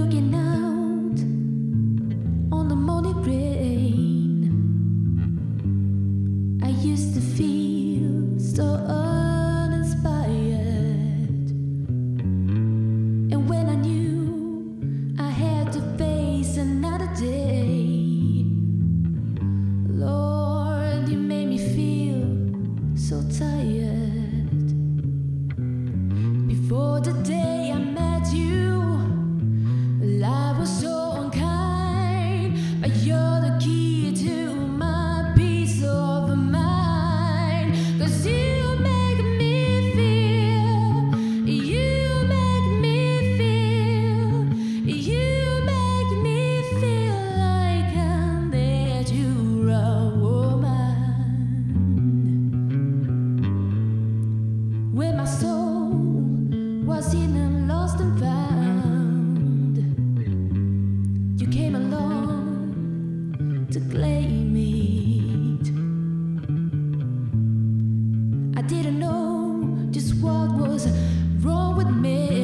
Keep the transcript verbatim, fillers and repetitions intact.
looking out on the morning rain. I used to feel so uninspired, and when I knew I had to face another day, Lord, you made me feel so tired. Before the day I met you, life was so unkind, but you're the key to my peace of mind. 'Cause you make me feel, you make me feel, you make me feel like I'm there to a woman. When my soul was in a lost and found, you came along to claim it. I didn't know just what was wrong with me.